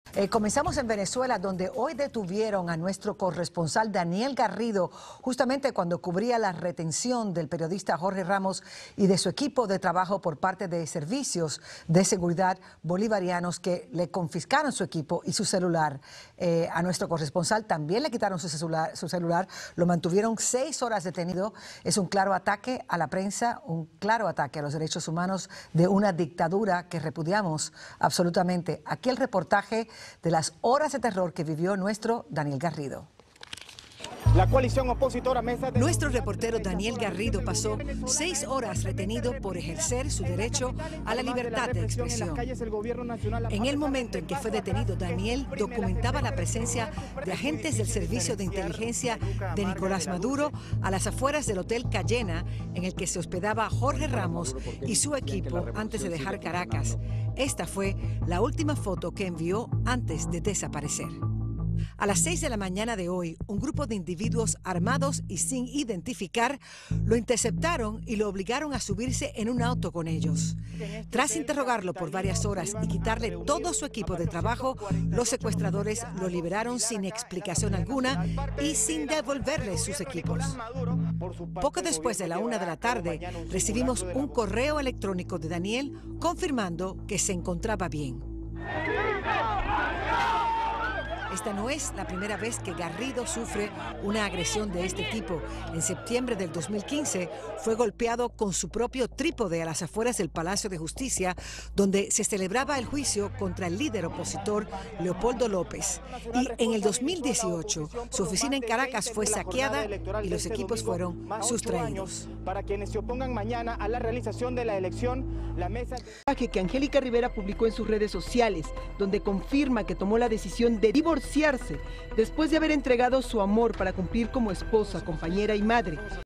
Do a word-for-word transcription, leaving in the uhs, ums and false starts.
Eh, comenzamos en Venezuela, donde hoy detuvieron a nuestro corresponsal Daniel Garrido, justamente cuando cubría la retención del periodista Jorge Ramos y de su equipo de trabajo por parte de servicios de seguridad bolivarianos que le confiscaron su equipo y su celular. Eh, a nuestro corresponsal también le quitaron su celular, su celular, lo mantuvieron seis horas detenido. Es un claro ataque a la prensa, un claro ataque a los derechos humanos de una dictadura que repudiamos absolutamente. Aquí el reportaje de las horas de terror que vivió nuestro Daniel Garrido. La coalición opositora Mesa de... Nuestro reportero Daniel Garrido pasó seis horas retenido por ejercer su derecho a la libertad de expresión. En el momento en que fue detenido, Daniel documentaba la presencia de agentes del Servicio de Inteligencia de Nicolás Maduro a las afueras del Hotel Cayena, en el que se hospedaba Jorge Ramos y su equipo antes de dejar Caracas. Esta fue la última foto que envió antes de desaparecer. A las seis de la mañana de hoy, un grupo de individuos armados y sin identificar lo interceptaron y lo obligaron a subirse en un auto con ellos. Tras interrogarlo por varias horas y quitarle todo su equipo de trabajo, los secuestradores lo liberaron sin explicación alguna y sin devolverle sus equipos. Poco después de la una de la tarde, recibimos un correo electrónico de Daniel confirmando que se encontraba bien. Esta no es la primera vez que Garrido sufre una agresión de este tipo. En septiembre del dos mil quince fue golpeado con su propio trípode a las afueras del Palacio de Justicia, donde se celebraba el juicio contra el líder opositor Leopoldo López. Y en el dos mil dieciocho, su oficina en Caracas fue saqueada y los equipos fueron sustraídos. Para quienes se opongan mañana a la realización de la elección, la mesa... Que Angélica Rivera publicó en sus redes sociales, donde confirma que tomó la decisión de divorciarse después de haber entregado su amor para cumplir como esposa, compañera y madre.